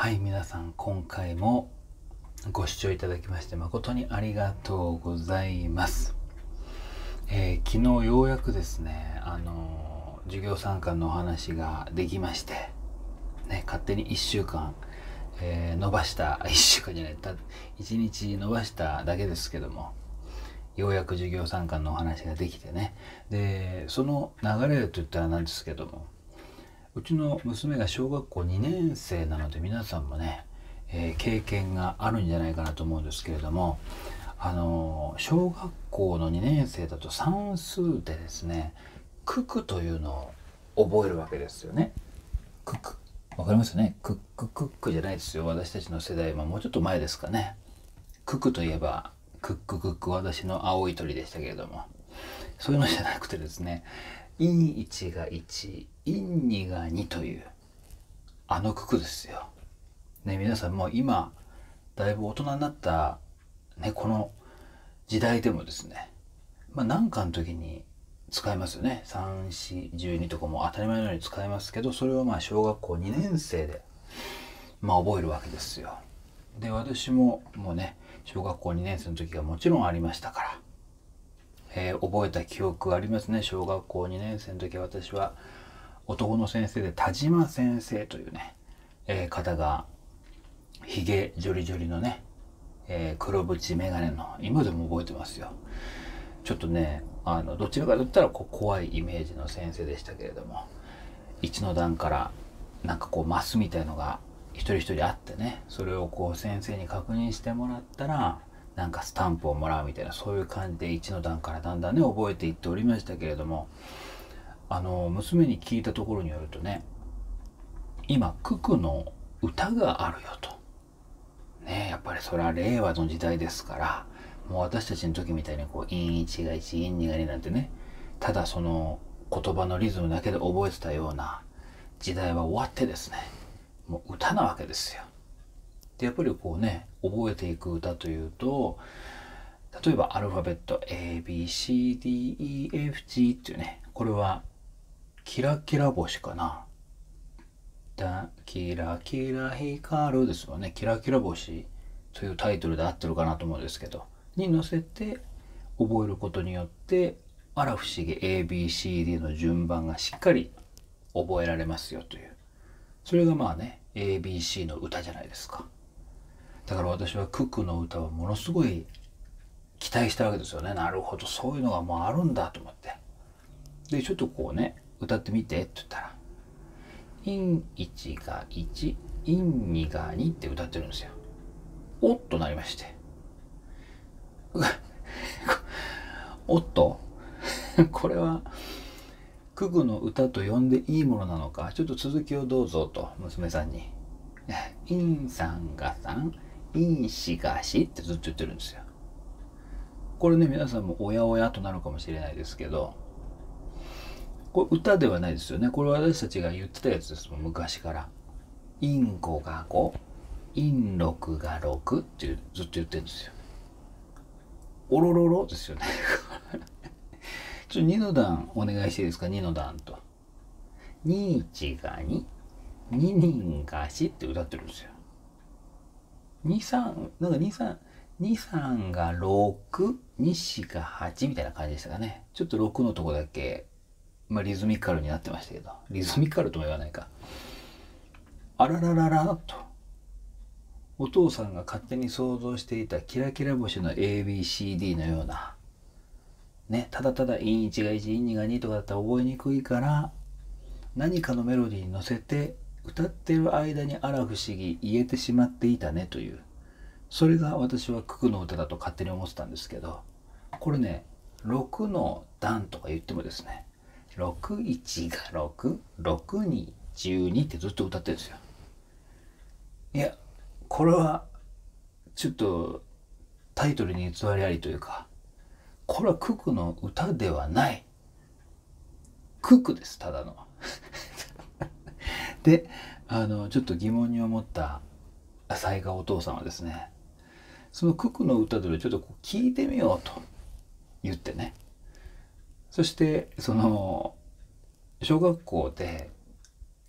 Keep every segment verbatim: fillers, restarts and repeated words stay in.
はい、皆さん今回もご視聴いただきまして誠にありがとうございます。えー、昨日ようやくですね、あのー、授業参観のお話ができまして、ね、勝手にいっしゅうかん、えー、伸ばしたいっしゅうかんじゃないたいちにち伸ばしただけですけども、ようやく授業参観のお話ができてね、でその流れといったらなんですけども、うちの娘が小学校にねんせいなので皆さんもね、えー、経験があるんじゃないかなと思うんですけれども、あのー、小学校のにねんせいだと算数でですね、九九というのを覚えるわけですよね。九九わかりますね。クッククックじゃないですよ。私たちの世代はもうちょっと前ですかね。九九といえばクッククック、私の青い鳥でしたけれども、そういうのじゃなくてですね、インいちがいち、インにがにというあの九九ですよ。ね、皆さんもう今だいぶ大人になった、ね、この時代でもですね、まあ何かの時に使いますよね。さん、よん、じゅうにとかも当たり前のように使いますけど、それはまあ小学校にねんせいでまあ覚えるわけですよ。で、私ももうね、小学校にねんせいの時がもちろんありましたから、えー、覚えた記憶ありますね。小学校にねんせいの時、私は男の先生で田島先生というね、えー、方がひげジョリジョリのね、えー、黒縁眼鏡の、今でも覚えてますよ。ちょっとね、あのどちらかといったらこう怖いイメージの先生でしたけれども、一の段からなんかこうマスみたいのが一人一人あってね、それをこう先生に確認してもらったらなんかスタンプをもらうみたいな、そういう感じで一の段からだんだんね覚えていっておりましたけれども、あの娘に聞いたところによるとね、今九九の歌があるよとね。やっぱりそれは令和の時代ですから、もう私たちの時みたいにこう陰いちがいち、陰にがになんてね、ただその言葉のリズムだけで覚えてたような時代は終わってですね、もう歌なわけですよ。でやっぱりこうね、覚えていく歌というと、例えばアルファベット エービーシーディーイーエフジー っていうね、これはキラキラ星かな、だキラキラ光るですもんね。キラキラ星というタイトルで合ってるかなと思うんですけど、に乗せて覚えることによって、あら不思議 エービーシーディー の順番がしっかり覚えられますよという、それがまあね エービーシー の歌じゃないですか。だから私は九九の歌はものすごい期待したわけですよね。なるほど、そういうのがもうあるんだと思って、でちょっとこうね、歌ってみてって言ったら、陰いちがいち、陰にがにって歌ってるんですよ。おっとなりまして。おっとこれは九九の歌と呼んでいいものなのか、ちょっと続きをどうぞと娘さんに。陰さんがさん、陰しがしってずっと言ってるんですよ。これね、皆さんもおやおやとなるかもしれないですけど、これ歌ではないですよね。これは私たちが言ってたやつですもん、昔から。陰ごがご、陰ろくがろくっていうずっと言ってるんですよ。おろろろですよね。ちょっとにの段お願いしていいですか。にの段と。にいちがに、ににがしって歌ってるんですよ。にさん、なんかにさん、にさんがろく、によんがはちみたいな感じでしたかね。ちょっとろくのとこだけ、まあリズミカルになってましたけど、リズミカルとも言わないか。あららららと。お父さんが勝手に想像していたキラキラ星の エービーシーディー のような、ね、ただただ陰いちがいち、陰にがにとかだったら覚えにくいから、何かのメロディーに乗せて歌ってる間にあら不思議言えてしまっていたねという、それが私は九九の歌だと勝手に思ってたんですけど、これね、ろくの段とか言ってもですね、ろくいちがろく、ろくにじゅうにってずっと歌ってるんですよ。いや、これはちょっとタイトルに偽りありというか、これは九九の歌ではない、九九です、ただの。で、あのちょっと疑問に思った雑賀お父さんはですね、その九九の歌でちょっとこう聞いてみようと言ってね、そしてその小学校で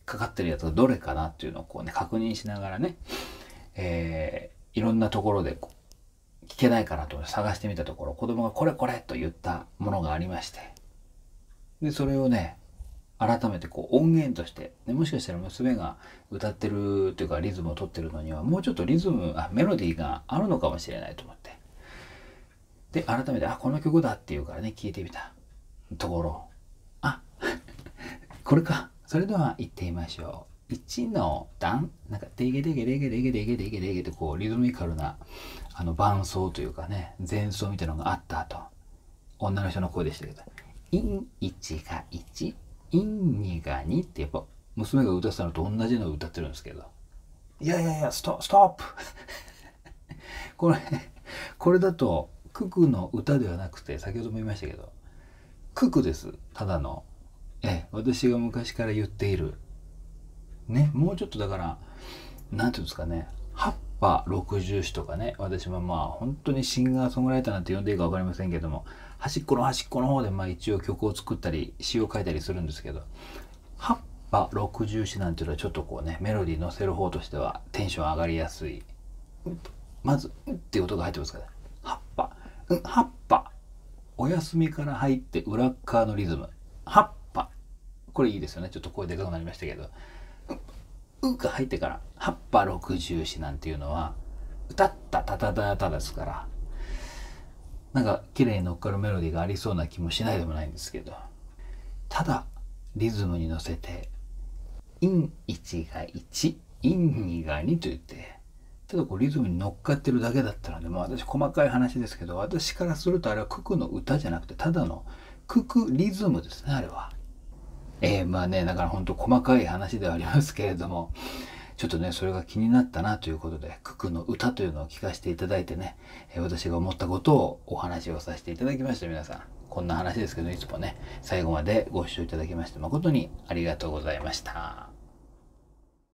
かかってるやつがどれかなっていうのをこうね、確認しながらね、えー、いろんなところでこう聞けないかなと探してみたところ、子供がこれこれと言ったものがありまして、で、それをね、改めてこう音源として、ね、もしかしたら娘が歌ってるというかリズムを取ってるのにはもうちょっとリズム、あ、メロディーがあるのかもしれないと思って。で、改めて、あ、この曲だっていうからね、聞いてみたところ、あ、これか。それでは行ってみましょう。いちの段、なんか、デゲデゲデゲデゲデゲデゲデゲってこう、リズミカルな、あの、伴奏というかね、前奏みたいなのがあった後、女の人の声でしたけど、インいちがいち、インにがにってやっぱ、娘が歌ってたのと同じのを歌ってるんですけど、いやいやいや、スト、ストップこれ、これだと、ククの歌ではなくて、先ほども言いましたけど、ククです。ただの。え、私が昔から言っている。ね、もうちょっとだから、なんていうんですかね、葉っぱ六十四とかね、私もまあ本当にシンガーソングライターなんて呼んでいいか分かりませんけども、端っこの端っこの方でまあ一応曲を作ったり、詩を書いたりするんですけど、葉っぱ六十四なんていうのはちょっとこうね、メロディー乗せる方としてはテンション上がりやすい。まず、うんっていう音が入ってますから、葉っぱ、うん、葉っぱ。お休みから入って裏側のリズム。葉っぱ。これいいですよね。ちょっと声でかくなりましたけど。う、うが入ってから、葉っぱ六十四なんていうのは、歌ったたたたたですから、なんか綺麗に乗っかるメロディーがありそうな気もしないでもないんですけど、ただ、リズムに乗せて、インいちがいち、インにがにと言って、ただこうリズムに乗っかってるだけだったので、まあ私細かい話ですけど、私からするとあれはククの歌じゃなくて、ただのククリズムですね、あれは。えー、まあね、だから本当細かい話ではありますけれども、ちょっとね、それが気になったなということで、ククの歌というのを聞かせていただいてね、えー、私が思ったことをお話をさせていただきました。皆さん。こんな話ですけど、いつもね、最後までご視聴いただきまして誠にありがとうございました。